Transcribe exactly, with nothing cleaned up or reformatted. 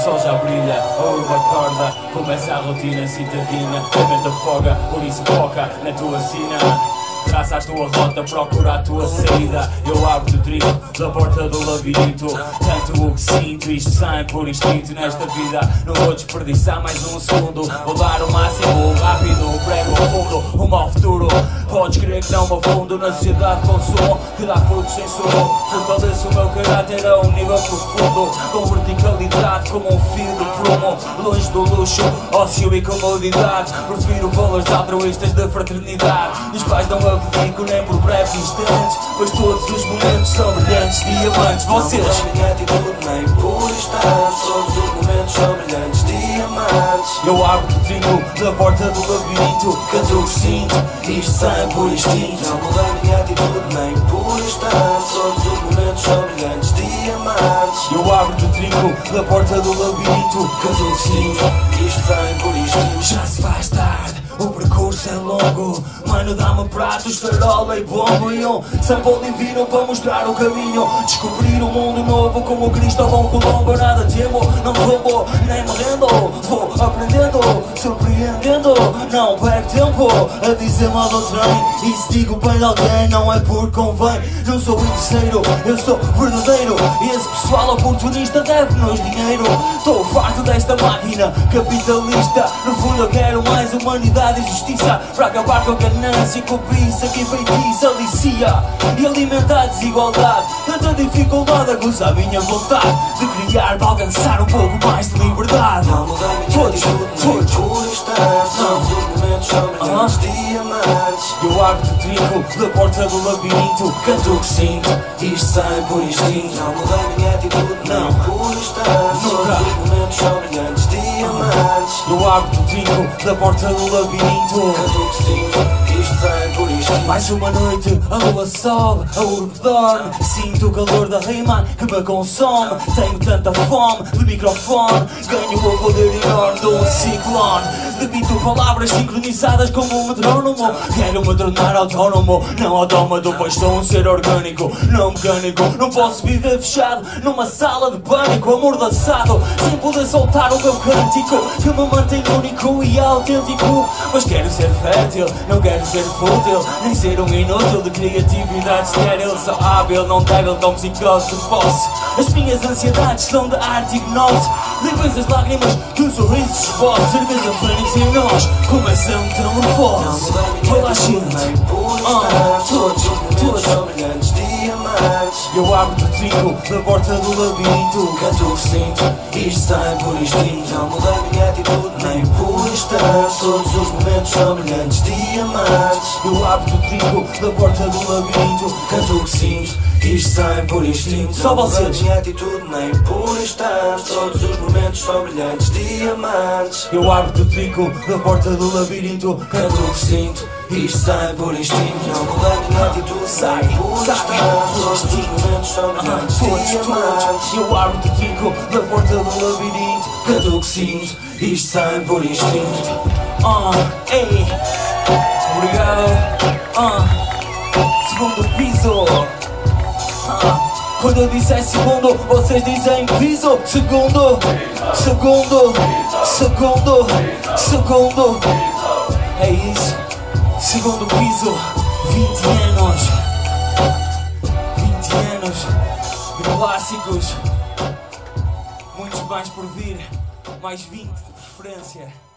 sol já brilha, a urba acorda, começa a rotina citadina, aumenta folga, por isso foca na tua sina. Traça a tua rota, procura a tua saída. Eu abro o trilho da porta do labirinto. Tanto o que sinto, isto sai por instinto. Nesta vida não vou desperdiçar mais um segundo. Vou dar o máximo, rápido, prego ao fundo, rumo ao futuro. Podes crer que não me afundo na sociedade de consumo que dá frutos sem sumo. Fortaleço o meu caráter a um nível profundo, com verticalidade como um fio de prumo. Longe do luxo, ócio e comodidade. Prefiro valores altruístas de fraternidade, os quais não abdico nem por breves instantes, pois todos os momentos são brilhantes diamantes. Vocês não mudam minha atitude nem por instantes, todos os momentos são brilhantes diamantes. Eu abro o trilho da porta do labirinto, canto o que sinto, isto sai por instinto. Não muda a minha atitude nem por instantes, todos os momentos são brilhantes diamantes. Eu abro o trilho da porta do labirinto, canto o que sinto, isto sai por instinto. Já se faz tarde, o percurso é longo. Mano, dá-me pratos, farola e bombo e um sample divino para mostrar o caminho. Descobrir um mundo novo como o Cristóvão Colombo. Nada temo, não tombo, nem me rendo. Vou aprendendo, surpreendendo. Não perco tempo a dizer mal do trem. E se digo bem de alguém, não é porque convém. Não sou interesseiro, eu sou verdadeiro. E esse pessoal oportunista deve-nos dinheiro. Estou farto desta máquina capitalista. No fundo eu quero mais humanidade e justiça, para acabar com a ganância, cobiça que feitiça, alicia e alimenta a desigualdade. Tanta dificuldade aguça a minha vontade de criar, para alcançar um pouco mais de liberdade. Não muda a minha atitude nem por instantes, todos os momentos são brilhantes diamantes. Eu abro o trinco da porta do labirinto, canto o que sinto, isto sai por instinto. Não muda a minha atitude nem por instantes, todos os momentos são brilhantes diamantes. Eu abro o trinco da porta do labirinto, canto o que sinto, isto sai por instinto. Mais uma noite, a lua sobe, a urbe dorme. Sinto o calor da rima que me consome. Tenho tanta fome de microfone, ganho o poder enorme de um ciclone. Debito palavras sincronizadas como um metrónomo. Quero me tornar autónomo, não autómato, pois sou um ser orgânico, não mecânico. Não posso viver fechado numa sala de pânico, amordaçado, sem poder soltar o meu cântico que me mantém único e autêntico. Mas quero ser fértil, não quero ser fútil, nem ser um inútil de criatividade estéril. Sou hábil, não débil, com psicose de posse. As minhas ansiedades são de arte e gnose. Livres as lágrimas que sorrisos esboço. Certeza fênix em nós, começa a metamorfose. Toda a gente, todos, todos os momentos são brilhantes diamantes. Eu abro o trinco da porta do labirinto, canto o que sinto, isto sai por instinto. Não muda a minha atitude nem por instantes, todos os momentos são brilhantes diamantes. Eu abro o trinco da porta do labirinto, canto o que sinto, isto sai por instinto. Só vocês. Não muda a minha atitude nem por instantes, todos os momentos são brilhantes diamantes. Eu abro o trinco da porta do labirinto, canto o que sinto, isto sai por instinto. Não muda a minha atitude sai, nem por sai, instantes, todos os momentos são brilhantes diamantes. Eu abro o trinco da porta do labirinto, canto o que sinto, isto sai por instinto. Ah, ei, obrigado. Ah, segundo piso. Ah, quando eu disser segundo, vocês dizem piso. Segundo, segundo, segundo, segundo. É isso, segundo piso. Vinte anos, vinte anos de clássicos, muitos mais por vir, mais vinte de preferência.